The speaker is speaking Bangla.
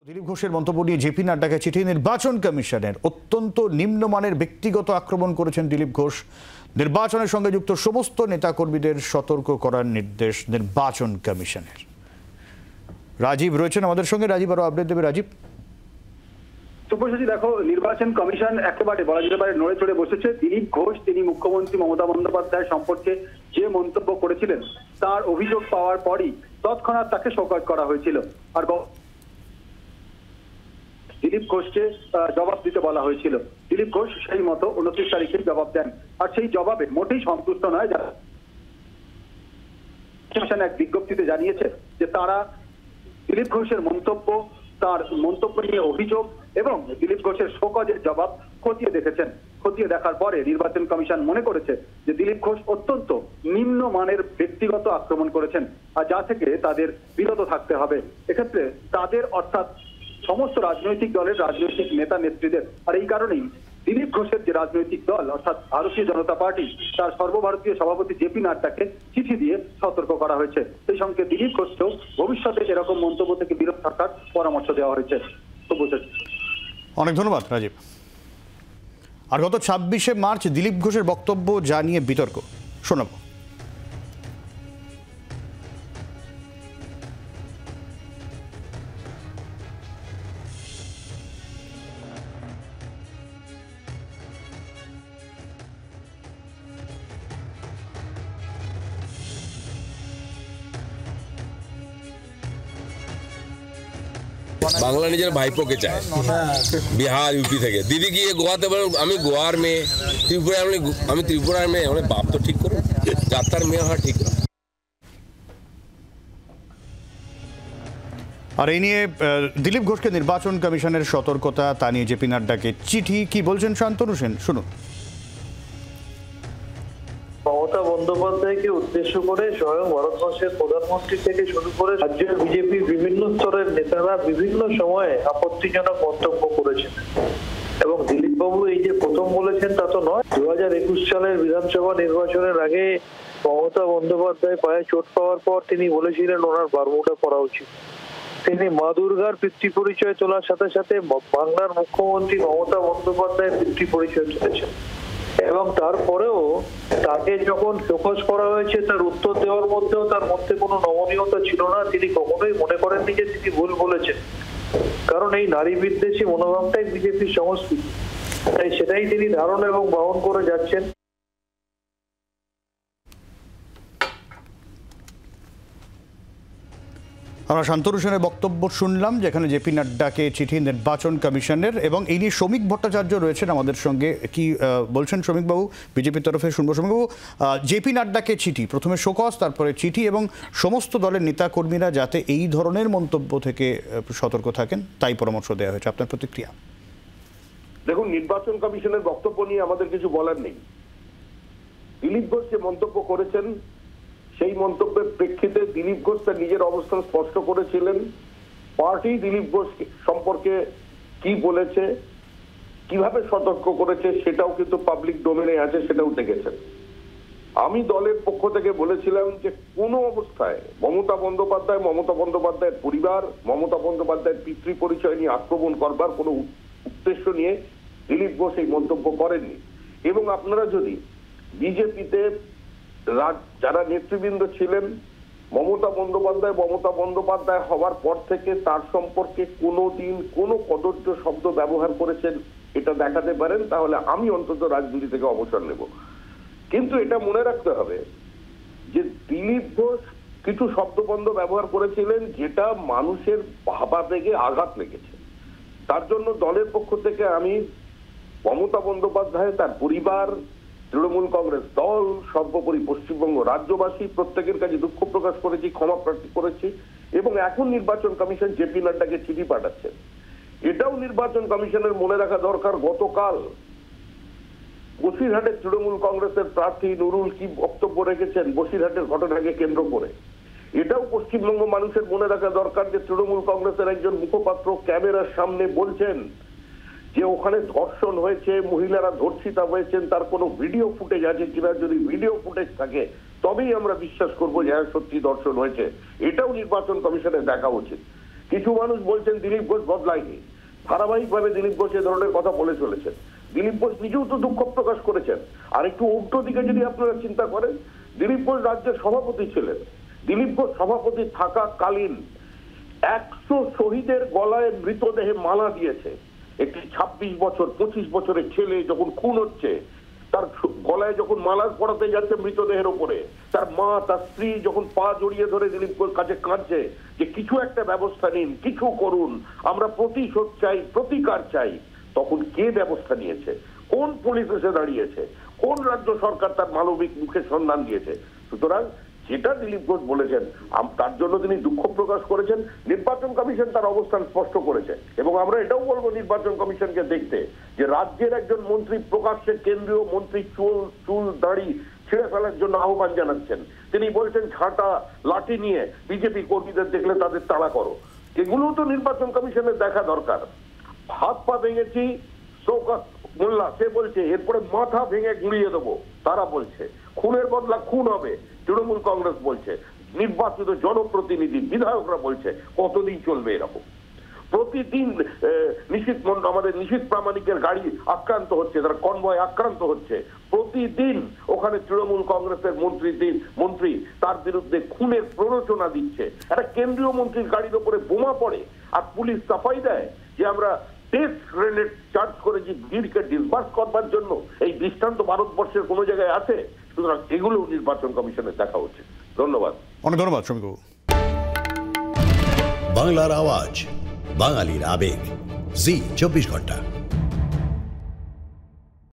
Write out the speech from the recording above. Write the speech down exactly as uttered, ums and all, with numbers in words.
দিলীপ ঘোষের মন্তব্য নিয়ে জেপি নাড্ডাকে চিঠি। নির্বাচন কমিশনের অত্যন্ত নিম্নমানের ব্যক্তিগত আক্রমণ করেছেন দিলীপ ঘোষ। নির্বাচনের সঙ্গে যুক্ত সমস্ত নেতাকর্মীদের সতর্ক করার নির্দেশ নির্বাচন কমিশনের। রাজীব রয়েছেন আমাদের সঙ্গে, রাজীব আরো আপডেট দেবে। রাজীব, সুপ্রসিদ্ধি, দেখো, নির্বাচন কমিশন একেবারে বলা যেতে পারে নড়ে চড়ে বসেছে। দিলীপ ঘোষ তিনি মুখ্যমন্ত্রী মমতা বন্দ্যোপাধ্যায় সম্পর্কে যে মন্তব্য করেছিলেন তার অভিযোগ পাওয়ার পরই তৎক্ষণাৎ তাকে শোকজ করা হয়েছিল, আর দিলীপ ঘোষকে জবাব দিতে বলা হয়েছিল। দিলীপ ঘোষ সেই মতো উনত্রিশ তারিখে জবাব দেন, আর সেই জবাবে মোটেই সন্তুষ্ট নয়। যারা কমিশন এক বিজ্ঞপ্তিতে জানিয়েছে যে তারা দিলীপ ঘোষের মন্তব্য, তার মন্তব্য নিয়ে অভিযোগ এবং দিলীপ ঘোষের শোকজের জবাব খতিয়ে দেখেছেন। খতিয়ে দেখার পরে নির্বাচন কমিশন মনে করেছে যে দিলীপ ঘোষ অত্যন্ত নিম্নমানের ব্যক্তিগত আক্রমণ করেছেন, আর যা থেকে তাদের বিরত থাকতে হবে। এক্ষেত্রে তাদের অর্থাৎ সমস্ত রাজনৈতিক দলের রাজনৈতিক নেতা নেত্রীদের, আর এই কারণেই দিলীপ ঘোষের যে রাজনৈতিক দল অর্থাৎ ভারতীয় জনতা পার্টি, তার সর্বভারতীয় সভাপতি জেপি নাড্ডাকে চিঠি দিয়ে সতর্ক করা হয়েছে। সেই সঙ্গে দিলীপ ঘোষকেও ভবিষ্যতে এরকম মন্তব্য থেকে বিরত থাকার পরামর্শ দেওয়া হয়েছে। অনেক ধন্যবাদ রাজীব। আর গত ছাব্বিশে মার্চ দিলীপ ঘোষের বক্তব্য জানিয়ে বিতর্ক শোনাবো। বাংলা নিজের ভাইপোকে চায়, বিহার ইউপি থেকে। দিদি গিয়ে গোয়াতে বলে আমি গোয়ার মেয়ে, ত্রিপুরার আমি ত্রিপুরার মেয়ে। মানে বাপ তো ঠিক করুন, যাত্রার মেয়ে হওয়া ঠিক না। আর এই নিয়ে দিলীপ ঘোষকে নির্বাচন কমিশনের সতর্কতা, তা নিয়ে জেপি নাড্ডাকে চিঠি। কি বলছেন শান্তনু সেন, শুনুন। মমতা বন্দ্যোপাধ্যায়কে উদ্দেশ্য করে স্বয়ং ভারতবর্ষের প্রধানমন্ত্রী থেকে শুরু করে রাজ্যের বিজেপির বিভিন্ন স্তরের নেতারা বিভিন্ন সময়ে আপত্তিজনক মন্তব্য করেছেন, এবং দিলীপ বাবু এই যে প্রথম বলেছেন তা তো নয়। দু হাজার একুশ সালের বিধানসভা নির্বাচনের আগে মমতা বন্দ্যোপাধ্যায় পায়ে চোট পাওয়ার পর তিনি বলেছিলেন ওনার বারমুডা পড়া উচিত। তিনি মা দুর্গার পিতৃ পরিচয় তোলার সাথে সাথে বাংলার মুখ্যমন্ত্রী মমতা বন্দ্যোপাধ্যায়ের পিতৃ পরিচয় তুলেছেন, এবং তারপরেও তাকে যখন ফোকাস করা হয়েছে তার উত্তর দেওয়ার মধ্যেও তার মধ্যে কোনো নমনীয়তা ছিল না। তিনি কখনোই মনে করেননি যে তিনি ভুল বলেছেন, কারণ এই নারী বিদ্বেষী মনোভাবটাই বিজেপির সংস্কৃতি, তাই সেটাই তিনি ধারণ এবং বহন করে যাচ্ছেন। আমরা শান্তনু সেনের বক্তব্য শুনলাম, যেখানে জেপি নাড্ডাকে চিঠি নির্বাচন কমিশনের, এবং এই নিয়ে শ্রমিক ভট্টাচার্য রয়েছেন আমাদের সঙ্গে। কি বলছেন শ্রমিকবাবু বিজেপির তরফে? শুনবো শ্রমিকবাবু। জেপি নাড্ডাকে চিঠি, প্রথমে শোকজ, তারপরে চিঠি, এবং সমস্ত দলের নেতাকর্মীরা যাতে এই ধরনের মন্তব্য থেকে সতর্ক থাকেন তাই পরামর্শ দেওয়া হয়েছে। আপনার প্রতিক্রিয়া? দেখুন, নির্বাচন কমিশনের বক্তব্য নিয়ে আমাদের কিছু বলার নেই। দিলীপ ঘোষ যে মন্তব্য করেছেন সেই মন্তব্যের প্রেক্ষিতে দিলীপ ঘোষ তার নিজের অবস্থান স্পষ্ট করেছিলেন। পার্টি দিলীপ ঘোষ সম্পর্কে কি বলেছে, কিভাবে সতর্ক করেছে, সেটাও কিন্তু পাবলিক ডোমেনে আছে, সেটাও দেখেছেন। আমি দলের পক্ষ থেকে বলেছিলাম যে কোনো অবস্থায় মমতা বন্দ্যোপাধ্যায়, মমতা বন্দ্যোপাধ্যায়ের পরিবার, মমতা বন্দ্যোপাধ্যায়ের পিতৃ পরিচয় নিয়ে আক্রমণ করবার কোনো উদ্দেশ্য নিয়ে দিলীপ ঘোষ এই মন্তব্য করেননি। এবং আপনারা যদি বিজেপিতে যারা নেতৃবৃন্দ ছিলেন, মমতা বন্দ্যোপাধ্যায় মমতা বন্দ্যোপাধ্যায় হওয়ার পর থেকে তার সম্পর্কে কোনো দিন কোনো কদর্য শব্দ ব্যবহার করেছেন এটা দেখাতে পারেন, তাহলে আমি অন্তত রাজনীতি থেকে অবসর নেব। কিন্তু এটা মনে রাখতে হবে যে দিলীপ ঘোষ কিছু শব্দবন্ধ ব্যবহার করেছিলেন যেটা মানুষের ভাবাবেগে আঘাত লেগেছে। তার জন্য দলের পক্ষ থেকে আমি মমতা বন্দ্যোপাধ্যায়, তার পরিবার, তৃণমূল কংগ্রেস দল, সর্বোপরি পশ্চিমবঙ্গ রাজ্যবাসী প্রত্যেকের কাছে দুঃখ প্রকাশ করেছি, ক্ষমা প্রার্থী করেছি। এবং এখন নির্বাচন কমিশন জেপি নাড্ডাকে চিঠি পাঠাচ্ছেন। এটাও নির্বাচন কমিশনের মনে রাখা দরকার, গতকাল বসিরহাটের তৃণমূল কংগ্রেসের প্রার্থী নুরুল কি বক্তব্য রেখেছেন বসিরহাটের ঘটনাকে কেন্দ্র করে। এটাও পশ্চিমবঙ্গ মানুষের মনে রাখা দরকার যে তৃণমূল কংগ্রেসের একজন মুখপাত্র ক্যামেরার সামনে বলছেন যে ওখানে ধর্ষণ হয়েছে, মহিলারা ধর্ষিতা হয়েছেন, তার কোনো ভিডিও ফুটেজ আছে কিনা। যদি ভিডিও ফুটেজ থাকে তবেই আমরা বিশ্বাস করবো যে হ্যাঁ সত্যি ধর্ষণ হয়েছে। এটাও নির্বাচন কমিশনের দেখা উচিত। কিছু মানুষ বলছেন দিলীপ ঘোষ বদলায়নি, ধারাবাহিকভাবে দিলীপ ঘোষ এ ধরনের কথা বলে চলেছেন। দিলীপ ঘোষ নিজেও তো দুঃখ প্রকাশ করেছেন। আর একটু উল্টো দিকে যদি আপনারা চিন্তা করেন, দিলীপ ঘোষ রাজ্যের সভাপতি ছিলেন। দিলীপ ঘোষ সভাপতি থাকাকালীন একশো শহীদের গলায় মৃতদেহে মালা দিয়েছে। একটি ছাব্বিশ বছর পঁচিশ বছরের ছেলে যখন খুন হচ্ছে, তার গলায় যখন মালা পড়াতে যাচ্ছে মৃতদেহের উপরে, তার মা তার স্ত্রী যখন পা জড়িয়ে ধরে দিলীপ ঘোষ কাছে কাঁদছে যে কিছু একটা ব্যবস্থা নিন, কিছু করুন, আমরা প্রতিশোধ চাই, প্রতিকার চাই, তখন কে ব্যবস্থা নিয়েছে? কোন পুলিশ এসে দাঁড়িয়েছে? কোন রাজ্য সরকার তার মানবিক মুখের সন্ধান দিয়েছে? সুতরাং যেটা দিলীপ ঘোষ বলেছেন তার জন্য তিনি দুঃখ প্রকাশ করেছেন। নির্বাচন কমিশন তার অবস্থান স্পষ্ট করেছে এবং আমরা এটাও বলবো নির্বাচন কমিশনকে দেখতে যে রাজ্যের একজন মন্ত্রী প্রকাশ্যে কেন্দ্রীয় মন্ত্রী চুল চুল দাড়ি ছেড়ে ফেলার জন্য আহ্বান জানাচ্ছেন। তিনি বলছেন ঝাঁটা লাঠি নিয়ে বিজেপি কর্মীদের দেখলে তাদের তাড়া করো। এগুলোও তো নির্বাচন কমিশনের দেখা দরকার। হাত পা ভেঙেছি শওকত মোল্লা, সে বলছে এরপরে মাথা ভেঙে গুঁড়িয়ে দেবো, তারা বলছে খুনের বদলা খুন হবে, তৃণমূল কংগ্রেস বলছে, নির্বাচিত জনপ্রতিনিধি বিধায়করা বলছে। কতদিন চলবে এরকম? প্রতিদিন নিশীথ মন্ডল আমাদের নিশীথ প্রামাণিকের গাড়ি আক্রান্ত হচ্ছে, তার কনভয় আক্রান্ত হচ্ছে। প্রতিদিন ওখানে তৃণমূল কংগ্রেসের মন্ত্রী মন্ত্রী তার বিরুদ্ধে খুনের প্ররোচনা দিচ্ছে। একটা কেন্দ্রীয় মন্ত্রীর গাড়ির উপরে বোমা পড়ে আর পুলিশ সাফাই দেয় যে আমরা টেস্ট গ্রেনেড চার্জ করেছি ভিড়কে ডিসবার্স করবার জন্য। এই দৃষ্টান্ত ভারতবর্ষের কোনো জায়গায় আছে? সুতরাং এগুলো নির্বাচন কমিশনের দেখা উচিত। ধন্যবাদ। অনেক ধন্যবাদ শ্রমিকবাবু। বাংলার আওয়াজ, বাঙালির আবেগ, জি চব্বিশ ঘন্টা।